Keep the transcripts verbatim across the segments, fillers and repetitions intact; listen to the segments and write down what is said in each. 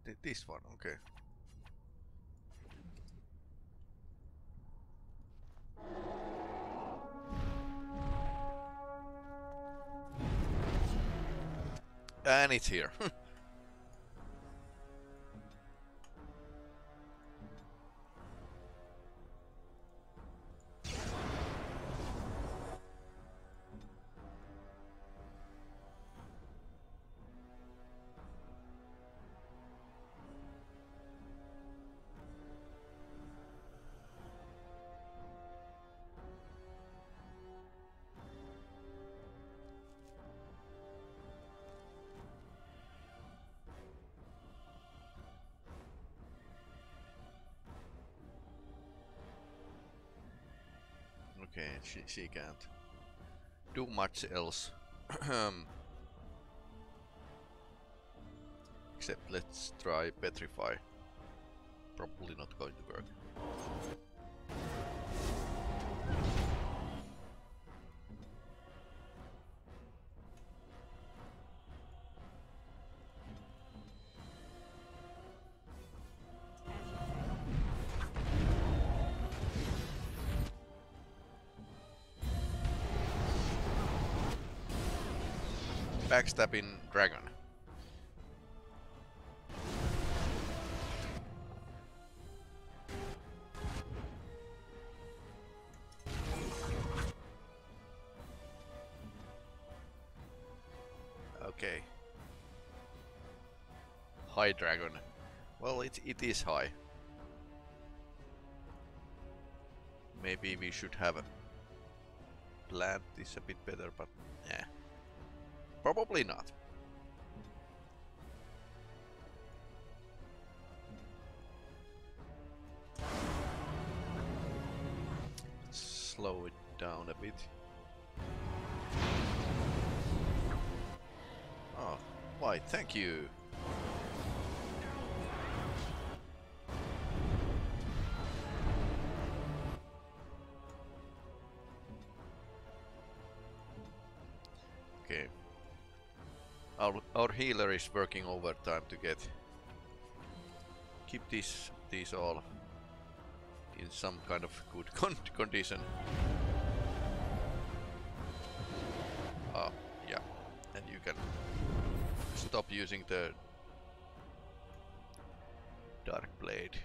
Th this one, okay. And it's here. Okay, she, she can't do much else. Except let's try Petrify. Probably not going to work. Backstabbing dragon. Okay. High dragon. Well, it, it is high. Maybe we should have planned this a bit better, but yeah. Probably not. Slow it down a bit. Oh, why, thank you. Okay. Our, our healer is working overtime to get keep these these all in some kind of good con condition. Ah, yeah, and you can stop using the dark blade.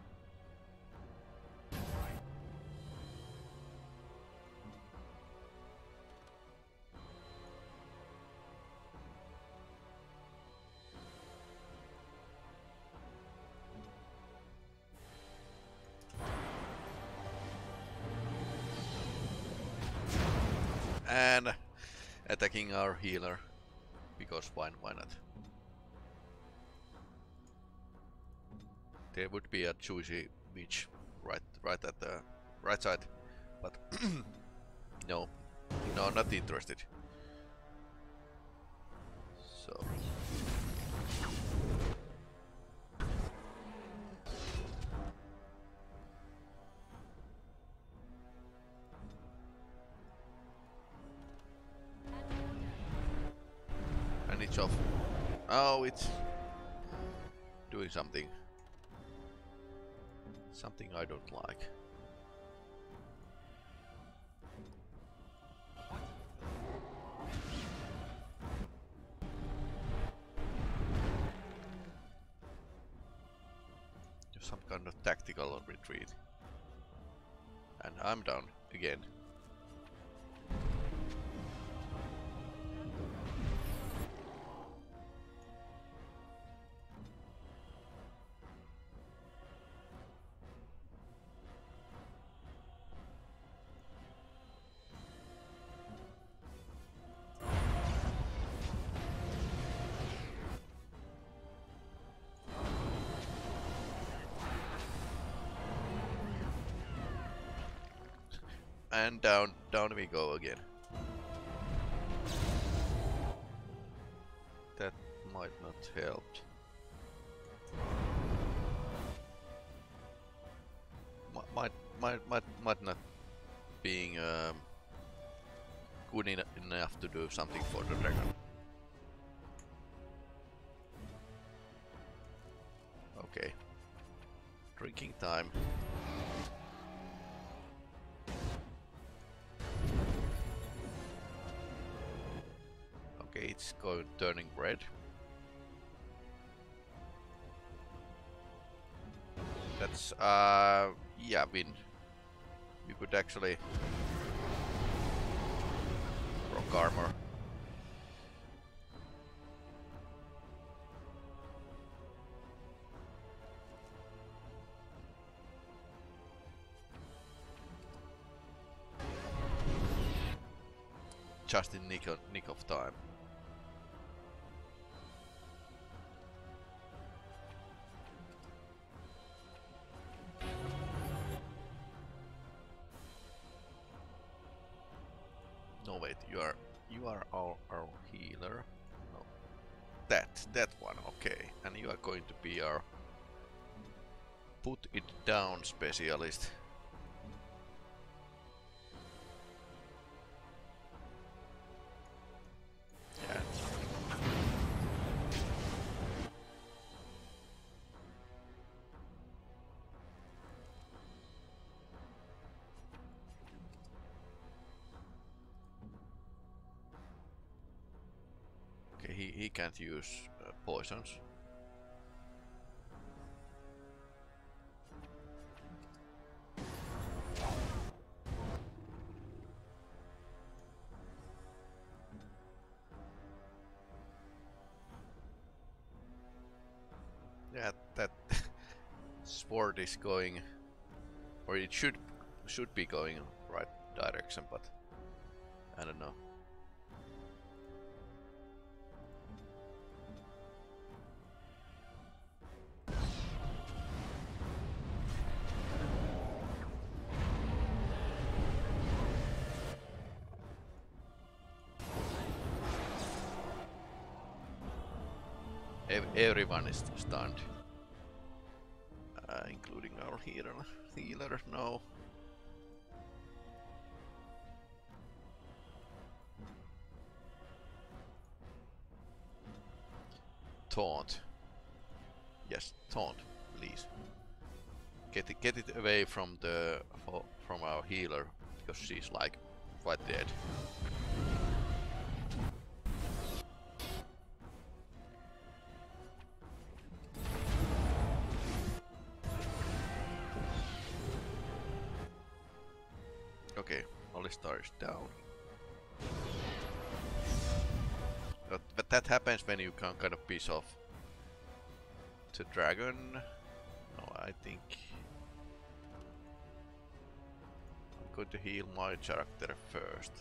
And attacking our healer, because why, why not? There would be a juicy witch right right at the right side, but no, no, not interested. So. And it's off. Oh, it's doing something. Something I don't like. Some kind of tactical retreat. And I'm down again. And down, down we go again. That might not help. Might, might, might, might not being um, good en enough to do something for the dragon. Okay. Drinking time. Okay, it's going turning red. That's uh yeah, wind. You could actually rock armor. Just in nick of, nick of time. No wait, you are you are our, our healer. No. That that one, okay. And you are going to be our put it down specialist. Yeah. Okay, he, he can't use uh, poisons. Yeah, that sword is going, or it should should be going right direction, but I don't know. Ev everyone is stunned, uh, including our healer. Healer, no. Taunt. Yes, taunt, please. Get it, get it away from the from our healer, because she's like quite dead. Okay, Alistar is down. But, but that happens when you can kind of piece off the dragon. No, I think I'm going to heal my character first.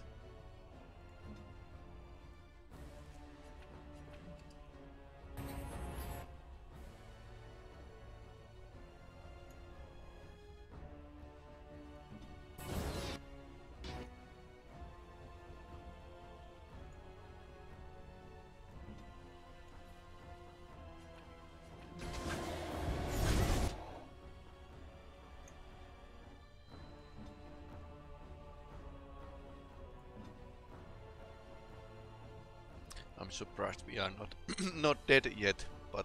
I'm surprised we are not not dead yet, but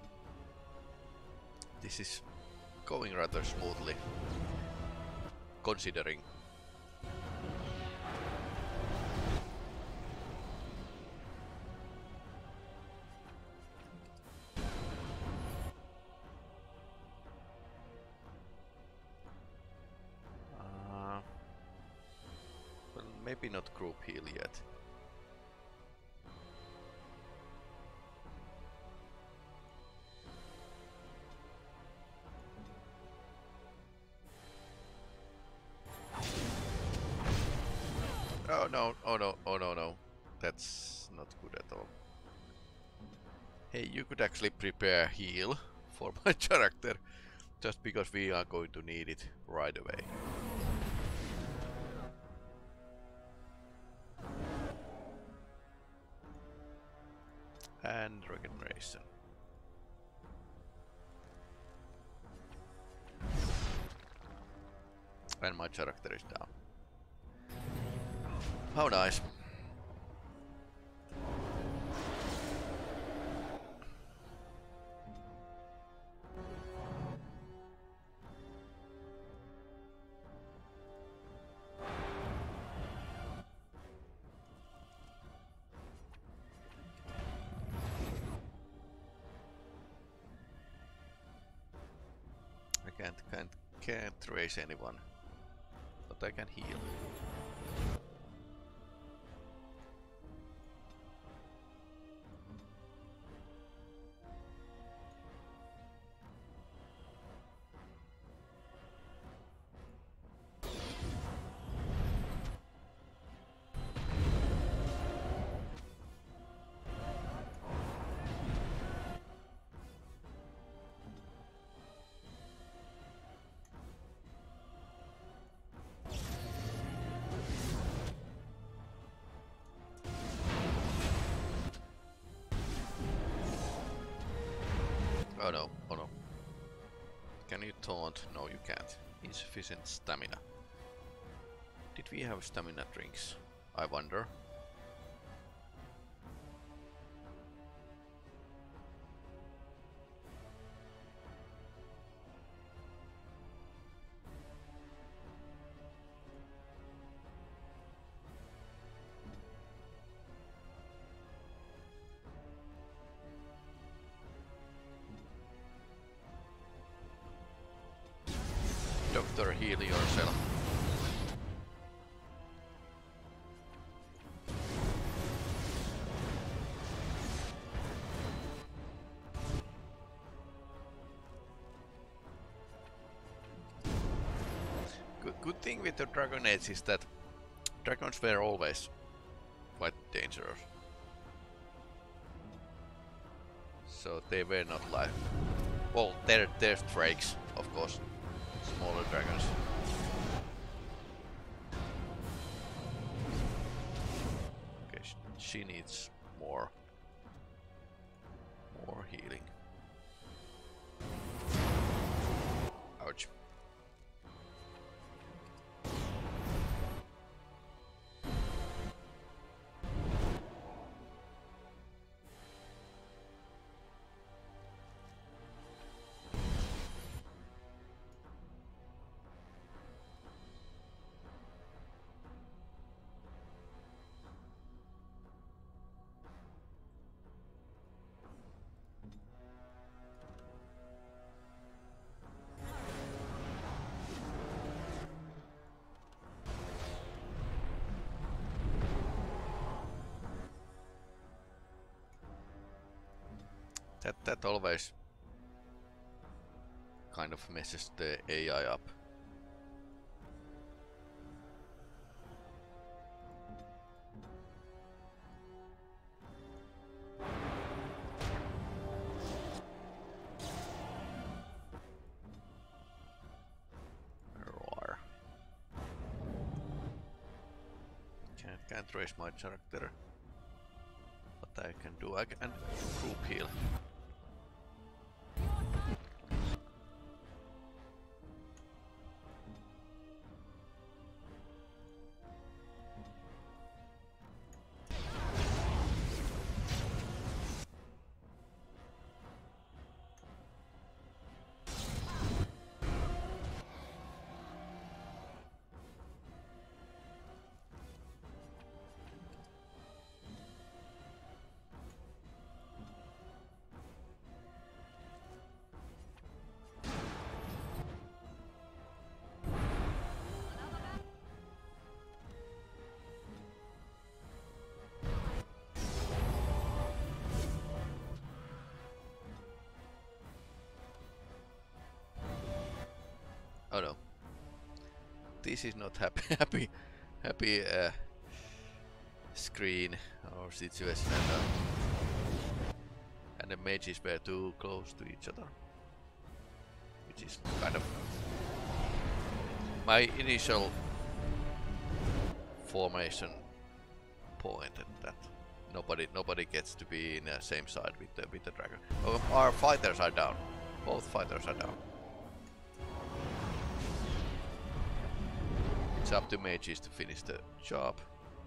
this is going rather smoothly, considering. Uh, well, maybe not group heal yet. Oh no, oh no, oh no, no. That's not good at all. Hey, you could actually prepare heal for my character, just because we are going to need it right away. And regeneration. And my character is down. How nice. Can't, can't, can't raise anyone, but I can heal. Oh no, oh no. Can you taunt? No, you can't. Insufficient stamina. Did we have stamina drinks? I wonder. Doctor, heal yourself. Good, good thing with the Dragon Age is that dragons were always quite dangerous. So they were not like... Well, they're, they're drakes, of course. Smaller dragons. Okay, sh she needs more, more healing. Ouch. That that always kind of messes the A I up. Roar. Can't can't raise my character. What I can do, I can group heal. Oh no. This is not happy happy happy uh, screen or situation, and, uh, and the mages were too close to each other. Which is kind of my initial formation point, that nobody nobody gets to be in the same side with the with the dragon. Oh, our fighters are down. Both fighters are down. It's up to mages to finish the job,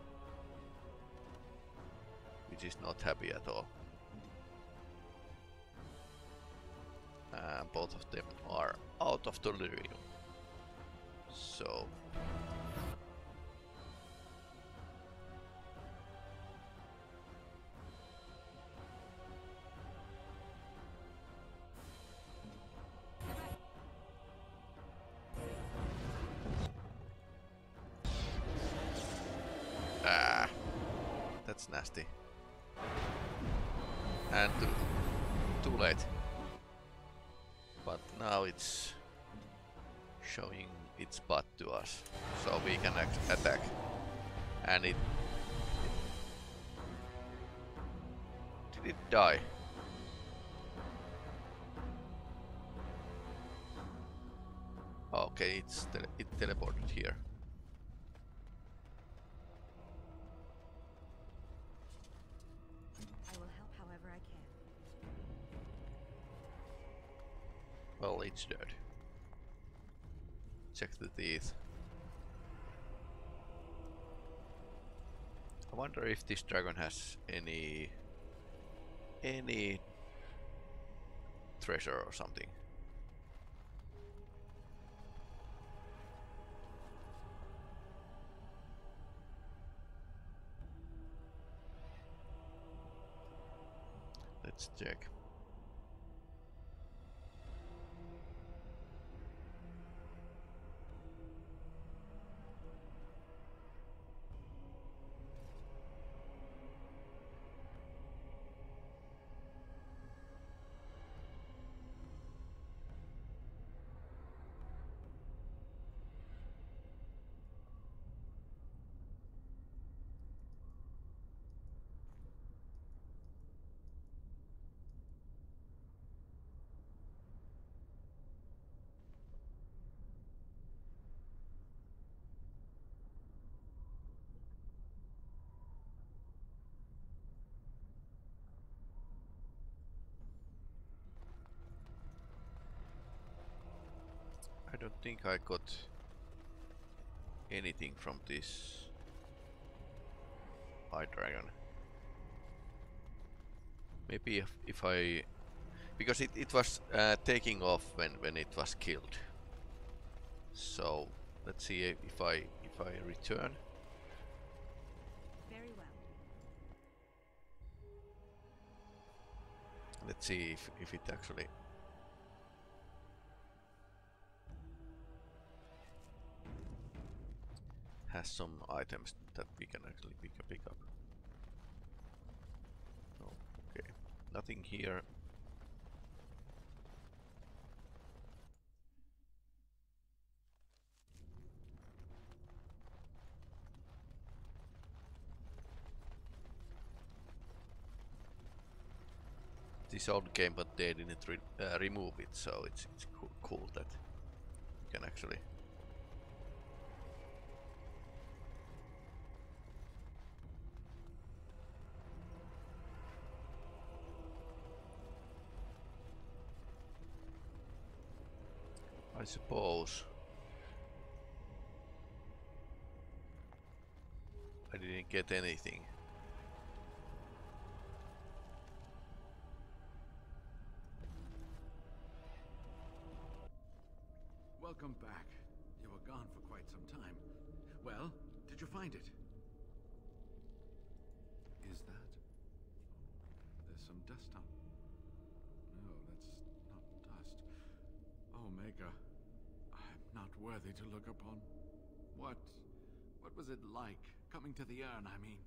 which is not happy at all. And both of them are out of delirium. So that's nasty. And too, too late. But now it's showing its butt to us, so we can attack. And it, it... Did it die? Okay, it's tele it teleported here. I will help however I can. Well, it's dead. Check the teeth. I wonder if this dragon has any any treasure or something. Let's check. I don't think I got anything from this Eye Dragon. Maybe if, if I... Because it, it was uh, taking off when, when it was killed. So let's see if I if I return. Very well. Let's see if, if it actually has some items that we can actually pick, pick up. Oh, okay, nothing here. This old game, but they didn't re uh, remove it, so it's, it's co cool that you can actually. I suppose I didn't get anything. Welcome back. You were gone for quite some time. Well, did you find it? Is that? There's some dust on. No, that's not dust. Omega, I'm not worthy to look upon. What? What was it like coming to the urn? I mean,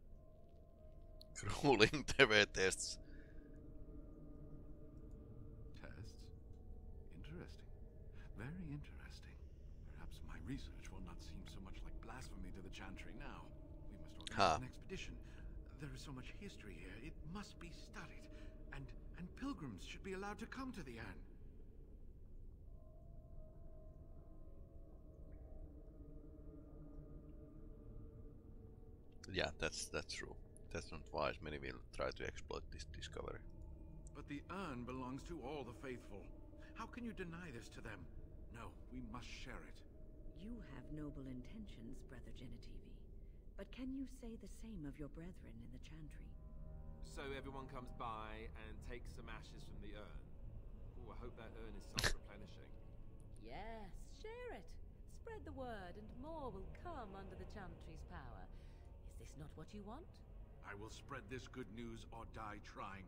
Grueling T V tests. tests? Interesting. Very interesting. Perhaps my research will not seem so much like blasphemy to the Chantry now. We must organize Huh. an expedition. There is so much history here. It must be studied. And and pilgrims should be allowed to come to the urn. Yeah, that's that's true. That's not wise. Many will try to exploit this discovery. But the urn belongs to all the faithful. How can you deny this to them? No, we must share it. You have noble intentions, Brother Genitivi. But can you say the same of your brethren in the Chantry? So everyone comes by and takes some ashes from the urn. Oh, I hope that urn is self-replenishing. Yes, share it. Spread the word and more will come under the Chantry's power. Is this not what you want? I will spread this good news or die trying.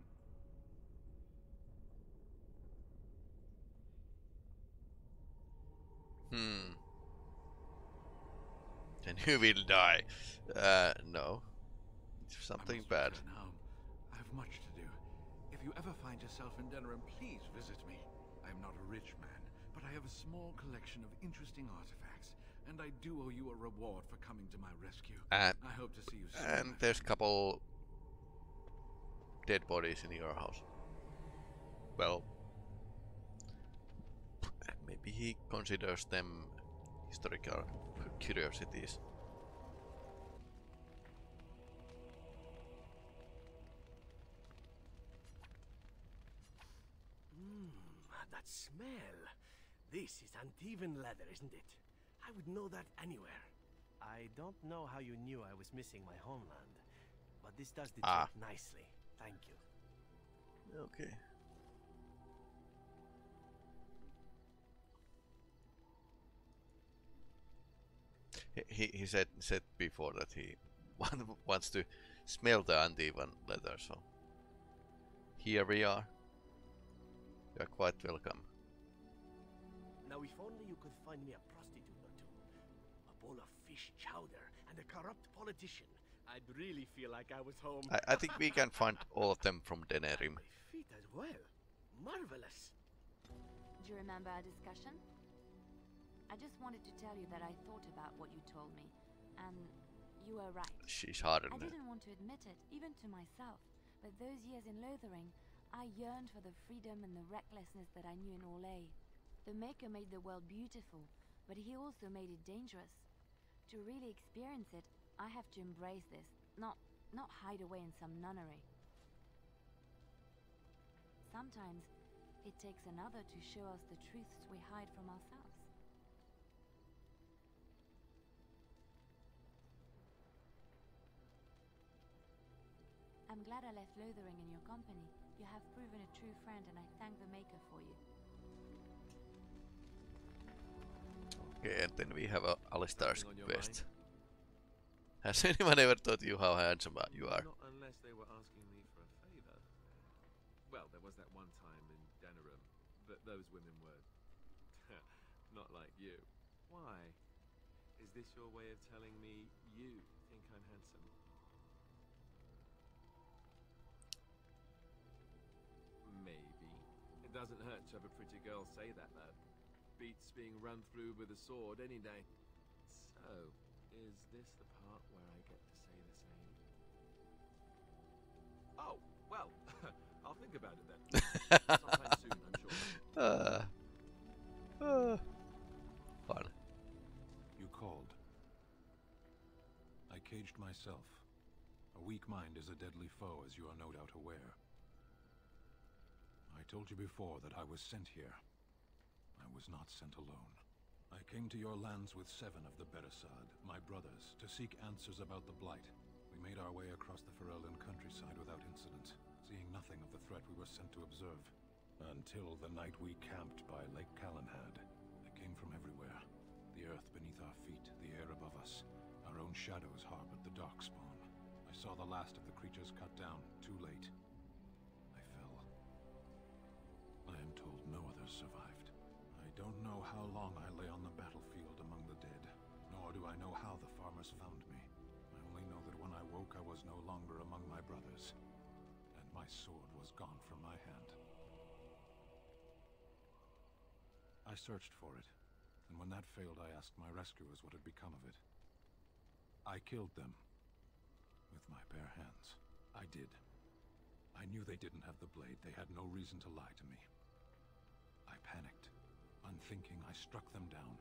Hmm. Then you will die. Uh, no. something I must bad. return home. I have much to do. If you ever find yourself in Denerim, please visit me. I am not a rich man, but I have a small collection of interesting artifacts, and I do owe you a reward for coming to my rescue. And, I hope to see you soon. and my there's a friend. couple dead bodies in your house. Well, maybe he considers them historical curiosities. Mmm, that smell. This is Antivan leather, isn't it? I would know that anywhere. I don't know how you knew I was missing my homeland, but this does the Ah. trick nicely. Thank you. Okay. He, he he said said before that he want- wants to smell the uneven leather, so here we are. You are quite welcome. Now, if only you could find me a prostitute or two, a bowl of fish chowder, and a corrupt politician, I'd really feel like I was home. I, I think we can find all of them from Denerim. My feet as well. Marvelous. Do you remember our discussion? I just wanted to tell you that I thought about what you told me, and you were right. She's harder I than didn't want to admit it, even to myself, but those years in Lothering, I yearned for the freedom and the recklessness that I knew in Orlais. The Maker made the world beautiful, but he also made it dangerous. To really experience it, I have to embrace this, not not hide away in some nunnery. Sometimes, it takes another to show us the truths we hide from ourselves. I'm glad I left Lothering in your company. You have proven a true friend, and I thank the Maker for you. Okay, and then we have a Alistar's Something on your quest. Has anyone ever told you how handsome you are? Not unless they were asking me for a favor. Well, there was that one time in Denerim, but those women were not like you. Why? Is this your way of telling me you think I'm handsome? Maybe. It doesn't hurt to have a pretty girl say that, though. Beats being run through with a sword any day. So, is this the part where I get to say the same? Oh, well, I'll think about it then. Sometime soon, I'm sure. Uh, uh, fun. You called. I caged myself. A weak mind is a deadly foe, as you are no doubt aware. I told you before that I was sent here. I was not sent alone. I came to your lands with seven of the Beresad, my brothers, to seek answers about the Blight. We made our way across the Ferelden countryside without incident, seeing nothing of the threat we were sent to observe. Until the night we camped by Lake Calenhad. They came from everywhere. The earth beneath our feet, the air above us. Our own shadows harbored the Darkspawn. I saw the last of the creatures cut down, too late. I fell. I am told no others survived. I don't know how long I lay on the battlefield among the dead, nor do I know how the farmers found me. I only know that when I woke I was no longer among my brothers, and my sword was gone from my hand. I searched for it, and when that failed I asked my rescuers what had become of it. I killed them, with my bare hands. I did. I knew they didn't have the blade. They had no reason to lie to me. I panicked. Unthinking, I struck them down.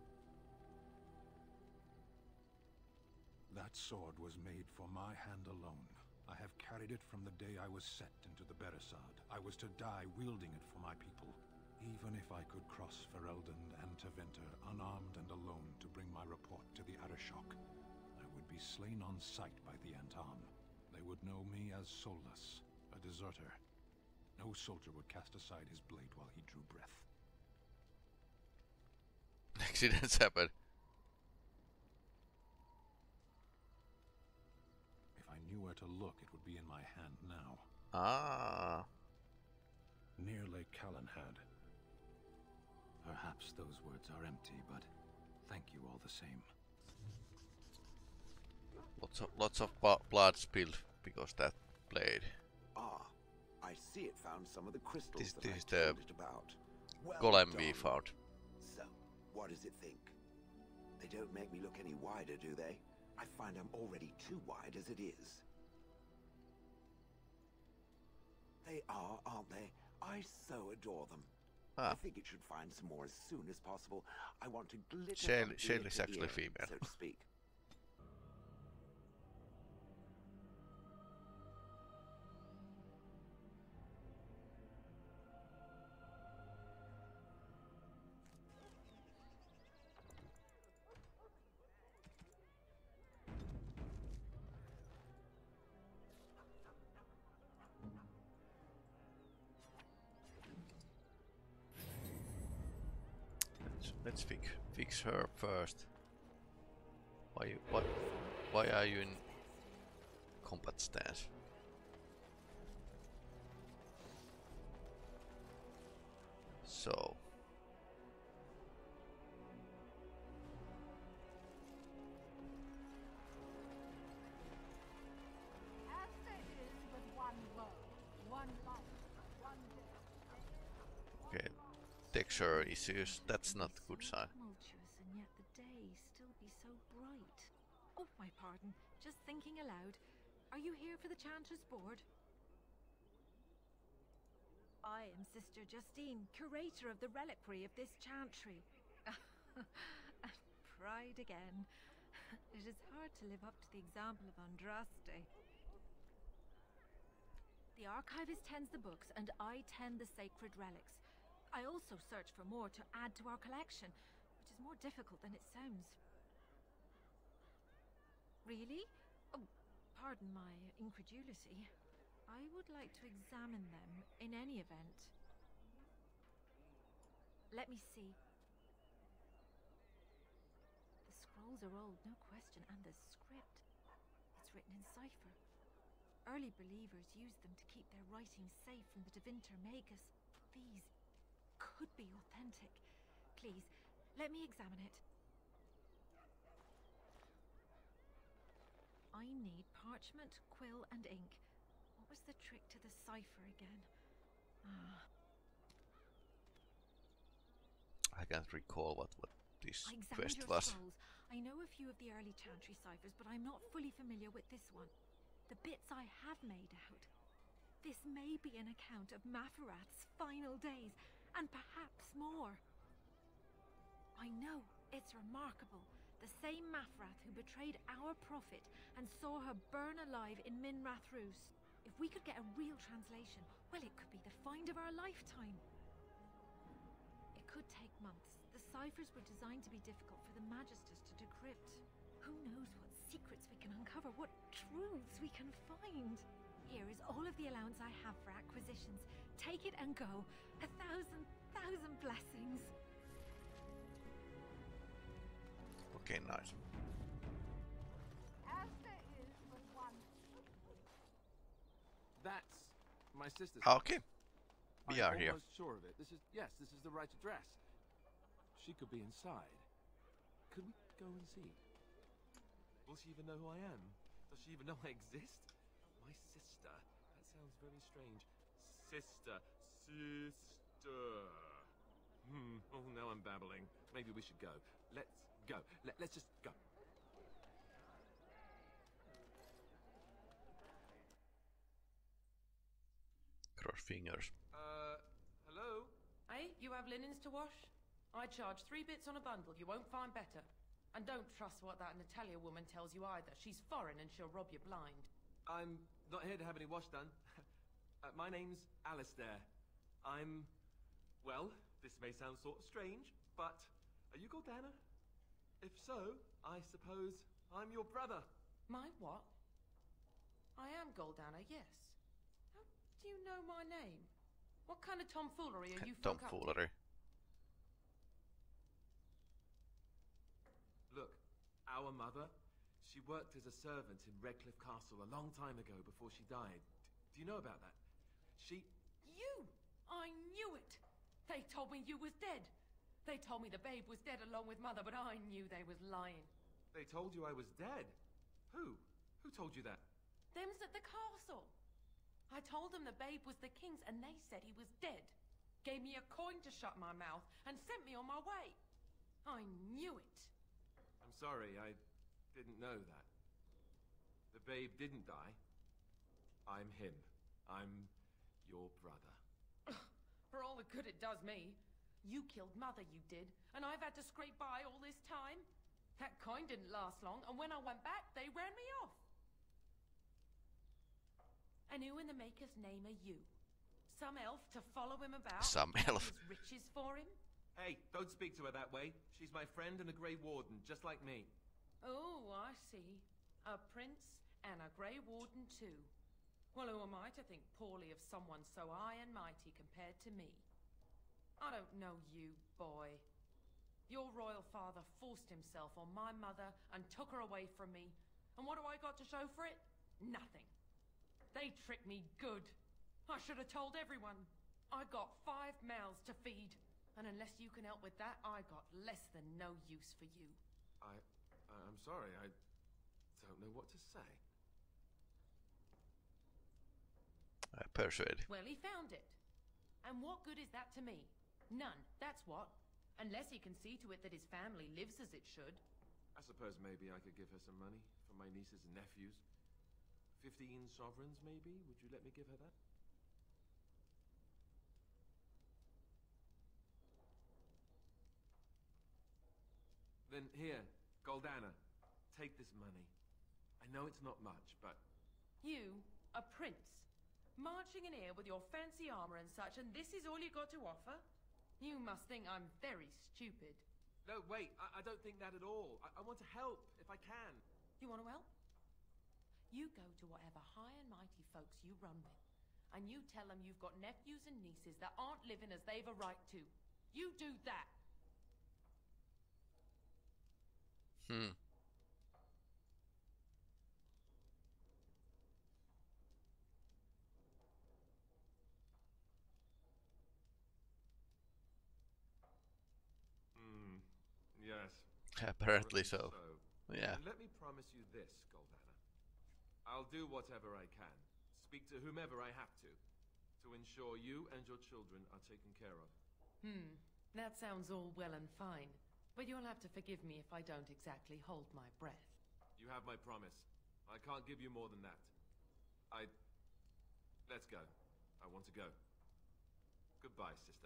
That sword was made for my hand alone. I have carried it from the day I was set into the Beresad. I was to die wielding it for my people. Even if I could cross Ferelden and Tevinter, unarmed and alone, to bring my report to the Arishok, I would be slain on sight by the Antam. They would know me as soulless, a deserter. No soldier would cast aside his blade while he drew breath. Accidents happen. If I knew where to look, it would be in my hand now. Ah. Near Lake Calenhad. Perhaps those words are empty, but thank you all the same. Lots of lots of blood spilled because that blade. Ah, I see it found some of the crystals This, that this I is the told it about. Well golem we done. found. So, what does it think? They don't make me look any wider, do they? I find I'm already too wide as it is. They are, aren't they? I so adore them. Ah. I think it should find some more as soon as possible. I want to glitter Shale, from Shale ear is to actually ear, female. so to speak. Let's, let's fix fix her first. Why you, what? Why are you in combat stance? So. Okay, texture issues, that's not a good sign. Tumultuous, and yet the day still be so bright. Oh, my pardon. Just thinking aloud. Are you here for the Chanter's Board? I am Sister Justine, curator of the reliquary of this chantry. Pride again. It is hard to live up to the example of Andraste. The archivist tends the books, and I tend the sacred relics. I also search for more to add to our collection, which is more difficult than it sounds. Really? Oh, pardon my incredulity. I would like to examine them in any event. Let me see. The scrolls are old, no question, and the script. It's written in cipher. Early believers used them to keep their writings safe from the Devinter Magus. These could be authentic. Please, let me examine it. I need parchment, quill, and ink. What was the trick to the cipher again? Ah. I can't recall what, what this I examined quest your was. scrolls. I know a few of the early chantry ciphers, but I'm not fully familiar with this one. The bits I have made out. This may be an account of Maferath's final days, and perhaps more. I know, it's remarkable. The same Maferath who betrayed our prophet and saw her burn alive in Minrath Rus. If we could get a real translation, well, it could be the find of our lifetime. It could take months. The ciphers were designed to be difficult for the Magisters to decrypt. Who knows what secrets we can uncover, what truths we can find. Here is all of the allowance I have for acquisitions. Take it and go. A thousand, thousand blessings. Okay, nice. As there is but one. That's my sister's. Okay, we I'm are here. almost sure of it. This is yes, this is the right address. She could be inside. Could we go and see? Will she even know who I am? Does she even know I exist? My sister. That sounds very strange. Sister. Sister. Hmm. Oh, now I'm babbling. Maybe we should go. Let's go. Let, let's just go. Cross fingers. Uh, hello? Hey, you have linens to wash? I charge three bits on a bundle. You won't find better. And don't trust what that Natalia woman tells you either. She's foreign and she'll rob you blind. I'm not here to have any wash done. uh, my name's Alistair. I'm... Well, this may sound sort of strange, but are you Goldana? If so, I suppose I'm your brother. My what? I am Goldana, yes. How do you know my name? What kind of tomfoolery are you folk up to? Tomfoolery. Look, our mother, she worked as a servant in Redcliffe Castle a long time ago before she died. D- do you know about that? She... You! I knew it! They told me you was dead. They told me the babe was dead along with mother, but I knew they was lying. They told you I was dead? Who? Who told you that? Them's at the castle. I told them the babe was the king's and they said he was dead. Gave me a coin to shut my mouth and sent me on my way. I knew it. I'm sorry, I didn't know that. The babe didn't die. I'm him. I'm your brother. For all the good it does me. You killed Mother, you did, and I've had to scrape by all this time. That coin didn't last long, and when I went back, they ran me off. And who in the Maker's name are you? Some elf to follow him about? Some elf. His riches for him? Hey, don't speak to her that way. She's my friend and a Grey Warden, just like me. Oh, I see. A prince and a Grey Warden too. Well, who am I to think poorly of someone so high and mighty compared to me? I don't know you, boy. Your royal father forced himself on my mother and took her away from me. And what do I got to show for it? Nothing. They tricked me good. I should have told everyone. I got five mouths to feed. And unless you can help with that, I got less than no use for you. I... I'm sorry, I don't know what to say. I persuade. Well, he found it. And what good is that to me? None, that's what. Unless he can see to it that his family lives as it should. I suppose maybe I could give her some money for my nieces and nephews. Fifteen sovereigns, maybe? Would you let me give her that? Then here, Goldana, take this money. I know it's not much, but... You, a prince, marching in here with your fancy armor and such, and this is all you got to offer? You must think I'm very stupid. No, wait, I, I don't think that at all. I, I want to help, if I can. You want to help? You go to whatever high and mighty folks you run with, and you tell them you've got nephews and nieces that aren't living as they've a right to. You do that. Hmm. Hmm. Yes. Apparently so. so. Yeah. And let me promise you this, Goldana. I'll do whatever I can. Speak to whomever I have to. To ensure you and your children are taken care of. Hmm. That sounds all well and fine. But you'll have to forgive me if I don't exactly hold my breath. You have my promise. I can't give you more than that. I... Let's go. I want to go. Goodbye, sister.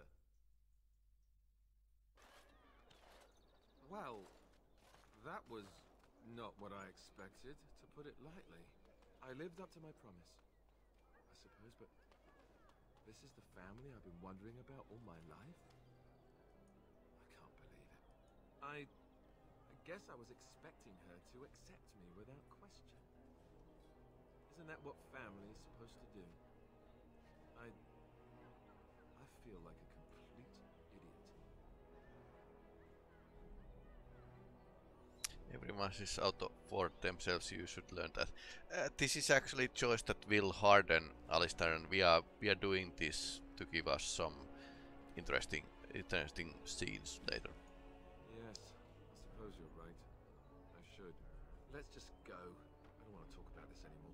Well, that was not what I expected, to put it lightly. I lived up to my promise, I suppose, but this is the family I've been wondering about all my life? I can't believe it. I... I guess I was expecting her to accept me without question. Isn't that what family is supposed to do? I... I feel like a complete idiot. Everyone is out for themselves. You should learn that. Uh, this is actually a choice that will harden Alistair, and we are we are doing this to give us some interesting interesting scenes later. Yes, I suppose you're right. I should. Let's just go. I don't want to talk about this anymore.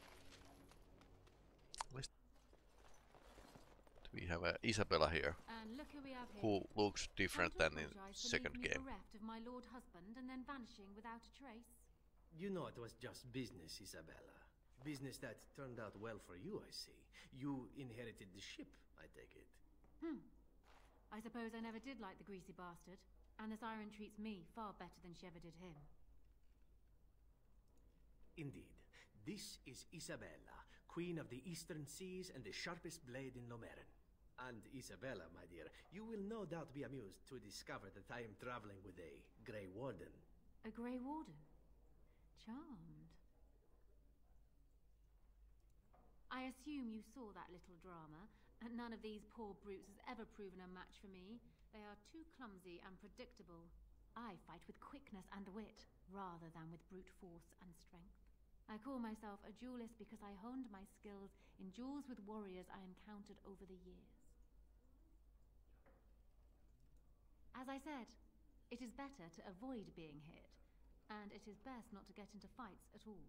We have uh, Isabella here, and look who we have here. who looks different than in second game. Bereft of my lord husband and then vanishing without a trace. You know it was just business, Isabella. Business that turned out well for you, I see. You inherited the ship, I take it. Hmm. I suppose I never did like the greasy bastard, and the siren treats me far better than she ever did him. Indeed. This is Isabella, Queen of the Eastern Seas and the sharpest blade in Lomerin. And Isabella, my dear, you will no doubt be amused to discover that I am traveling with a Grey Warden. A Grey Warden? Charmed. I assume you saw that little drama, and none of these poor brutes has ever proven a match for me. They are too clumsy and predictable. I fight with quickness and wit, rather than with brute force and strength. I call myself a duelist because I honed my skills in duels with warriors I encountered over the years. As I said, it is better to avoid being hit, and it is best not to get into fights at all.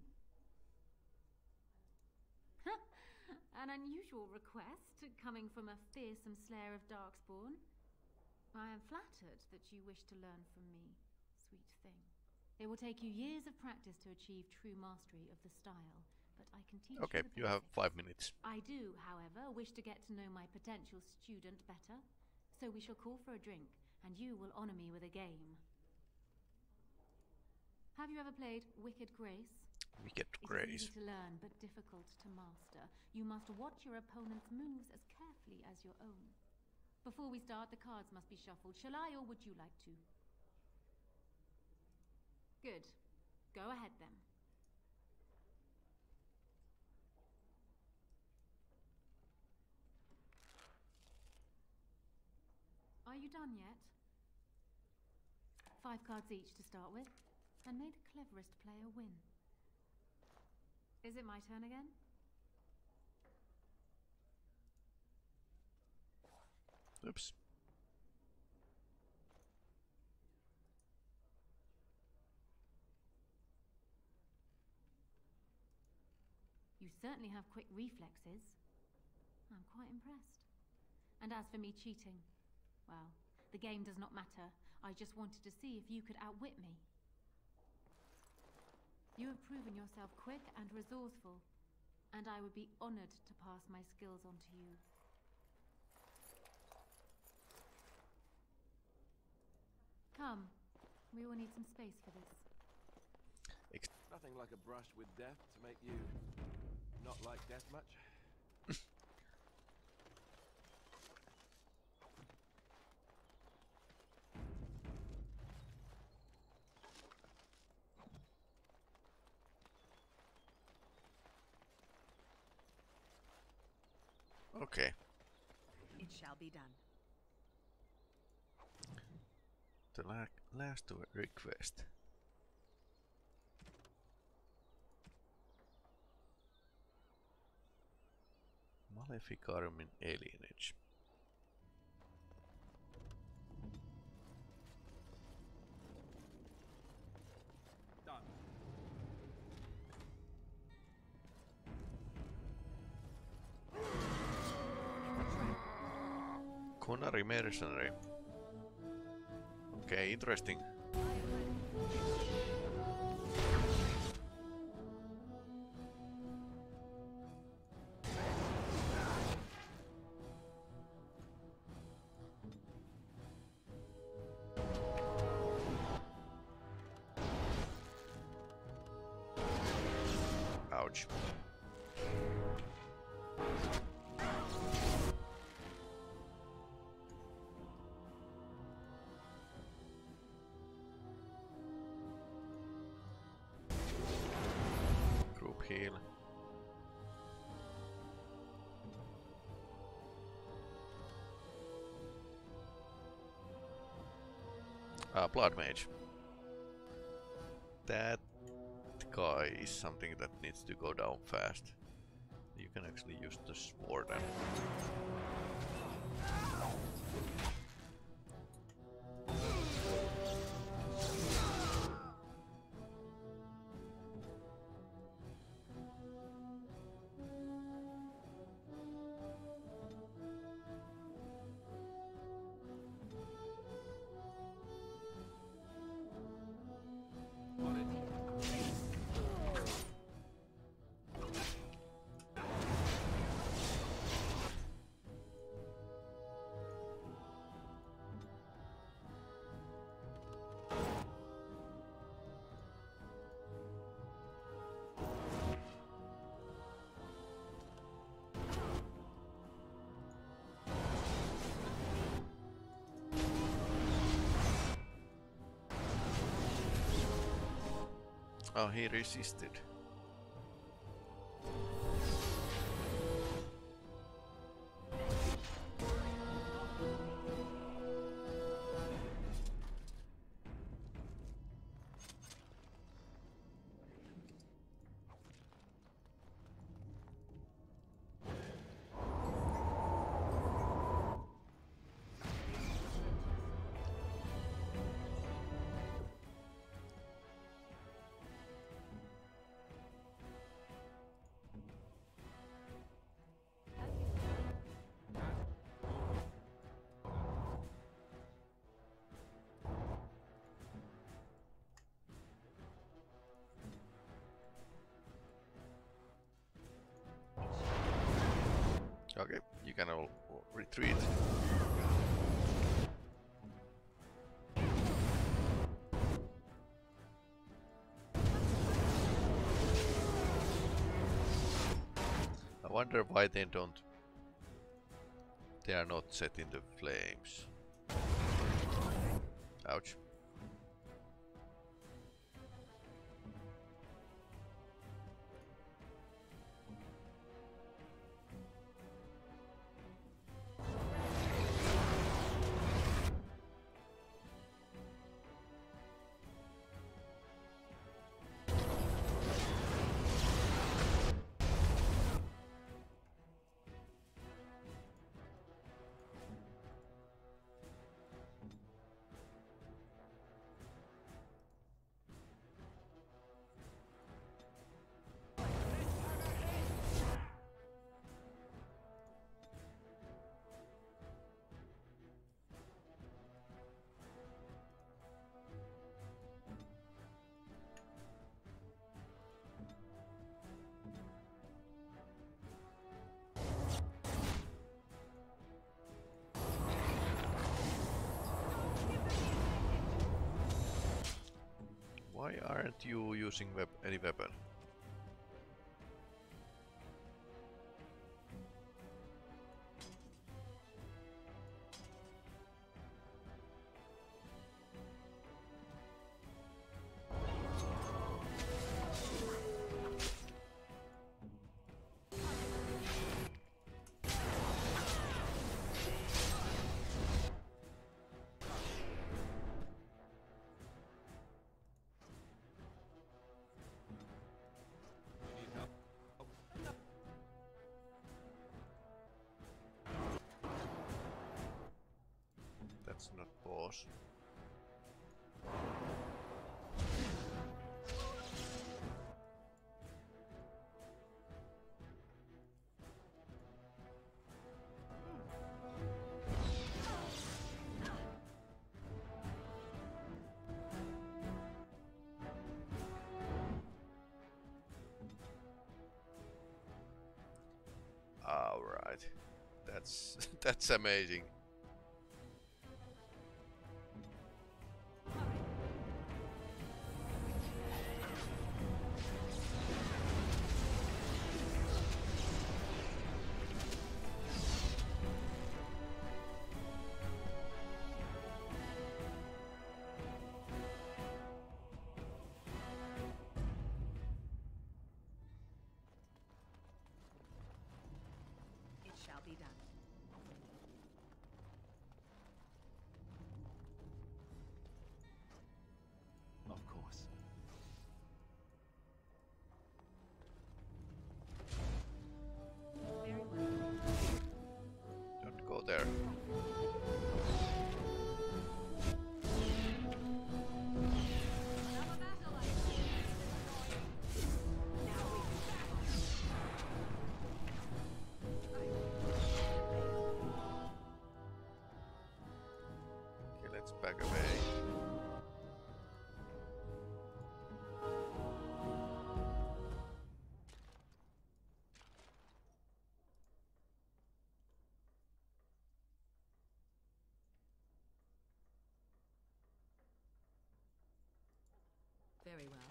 An unusual request, coming from a fearsome slayer of Darkspawn. I am flattered that you wish to learn from me, sweet thing. It will take you years of practice to achieve true mastery of the style, but I can teach okay, you the you have basics. five minutes. I do, however, wish to get to know my potential student better, so we shall call for a drink, and you will honor me with a game. Have you ever played Wicked Grace? Wicked It Grace. is easy to learn, but difficult to master. You must watch your opponent's moves as carefully as your own. Before we start, the cards must be shuffled. Shall I, or would you like to? Good. Go ahead, then. Are you done yet? Five cards each to start with, and may the cleverest player win. Is it my turn again? Oops. You certainly have quick reflexes. I'm quite impressed. And as for me cheating, well, the game does not matter. I just wanted to see if you could outwit me. You have proven yourself quick and resourceful, and I would be honored to pass my skills on to you. Come, we will need some space for this. Ex Nothing like a brush with death to make you not like death much. Okay. It shall be done. The la last request. Maleficarum in Alienage. Done. Kunari Mercenary. Okay, interesting. Ouch. Group heal. Ah, Blood Mage. That guy is something that needs to go down fast. You can actually use the sword and oh, he resisted. You can all retreat. I wonder why they don't. They are not set in the flames. Ouch. Why aren't you using wep any weapon? That's not boss. All right, that's that's amazing. It shall be done. Of course. Very well. Don't go there. Okay, let's back away. Very well.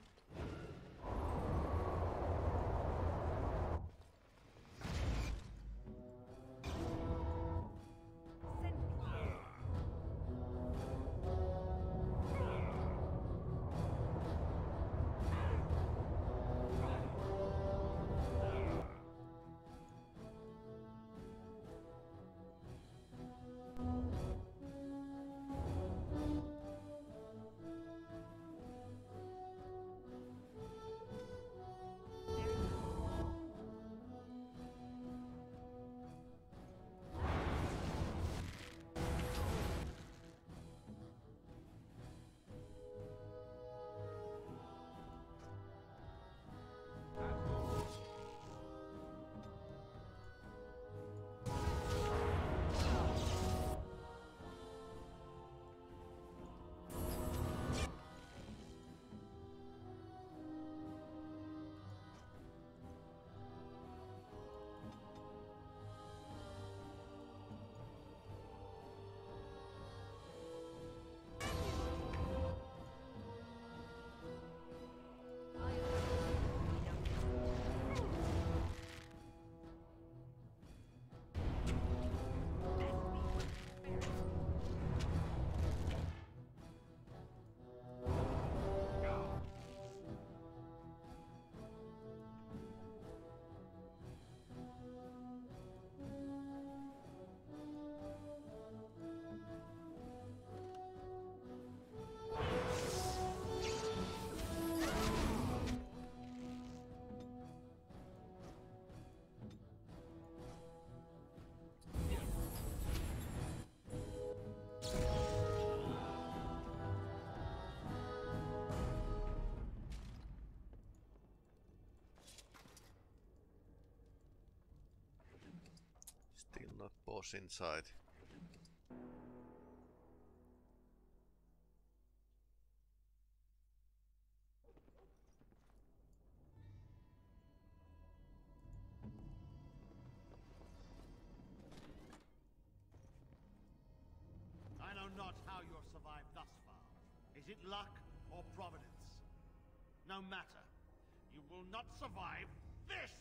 not boss inside. I know not how you're survived thus far. Is it luck or providence? No matter. You will not survive this!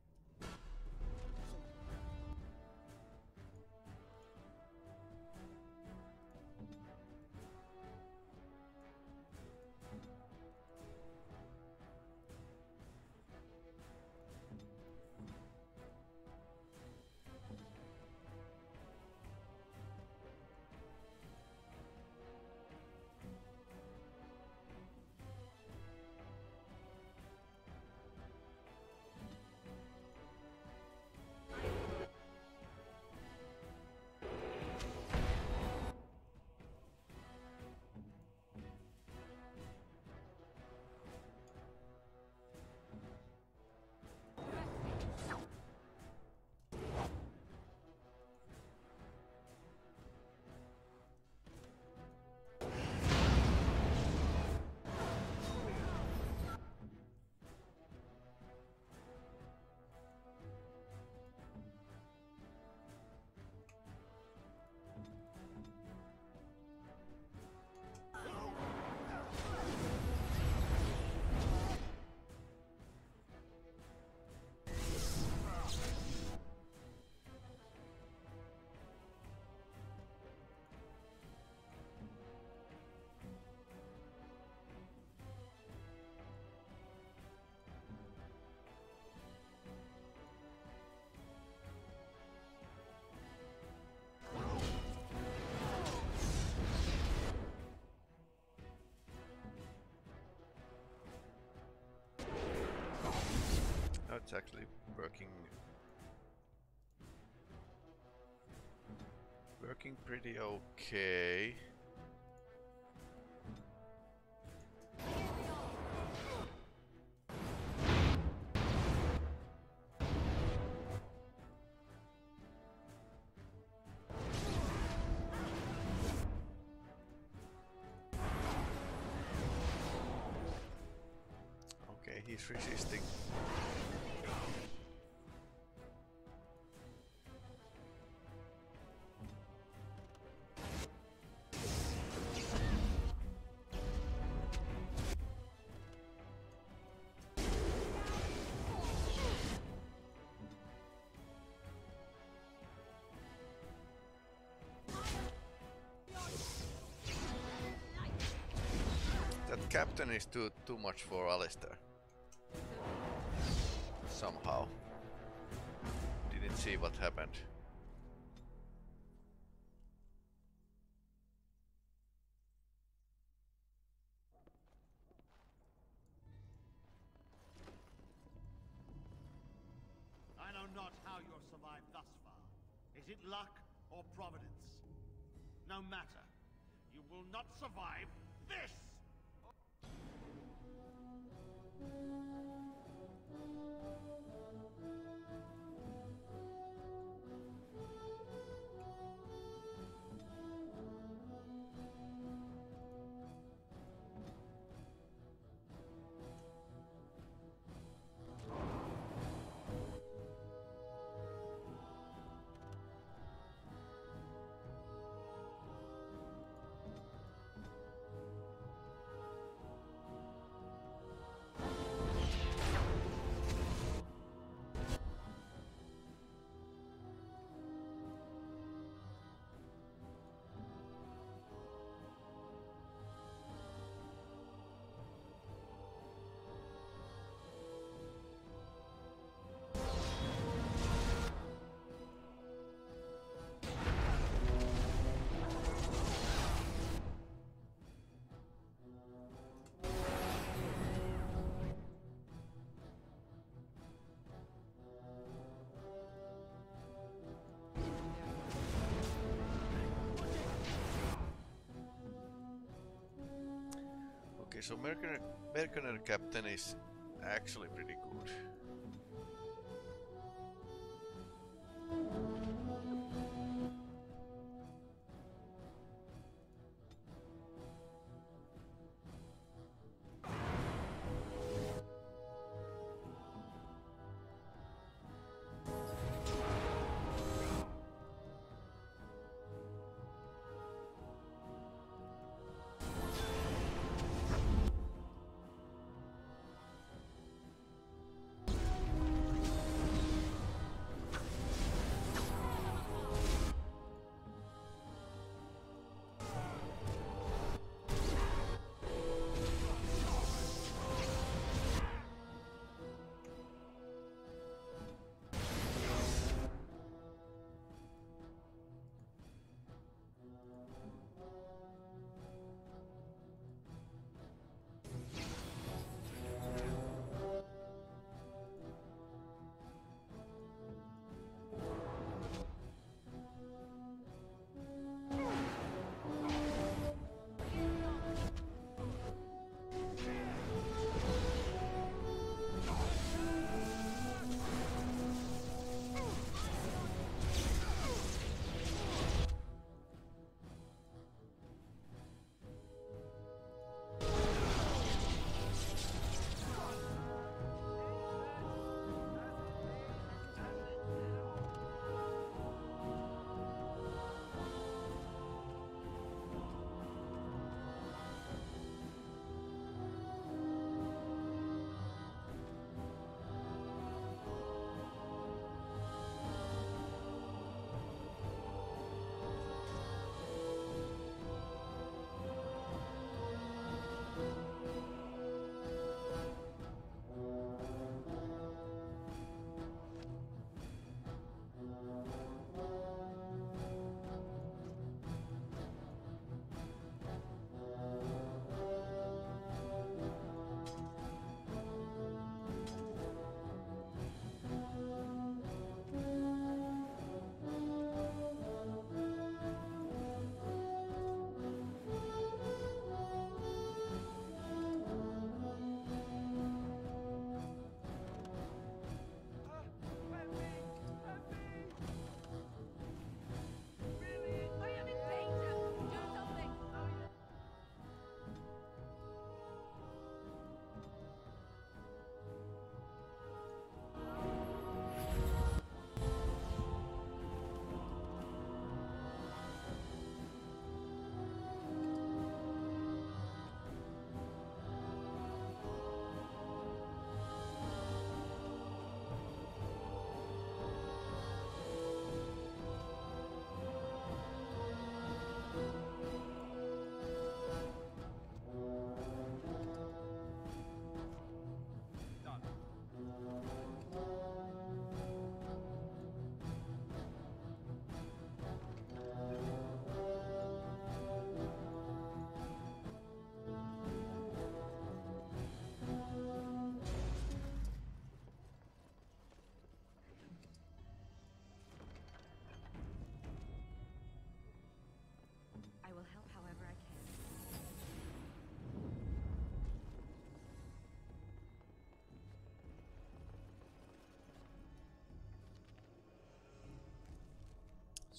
It's actually working working pretty okay. Okay, he's resisting. That captain is too too much for Alistair. Somehow. Didn't see what happened. I know not how you're survived thus far. Is it luck or providence? No matter. You will not survive this! Okay, so Mercenary, Mercenary Captain is actually pretty good.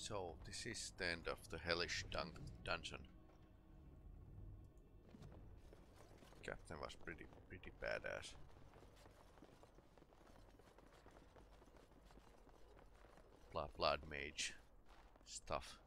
So this is the end of the hellish dun dungeon. Captain was pretty pretty badass. Blood blood mage stuff.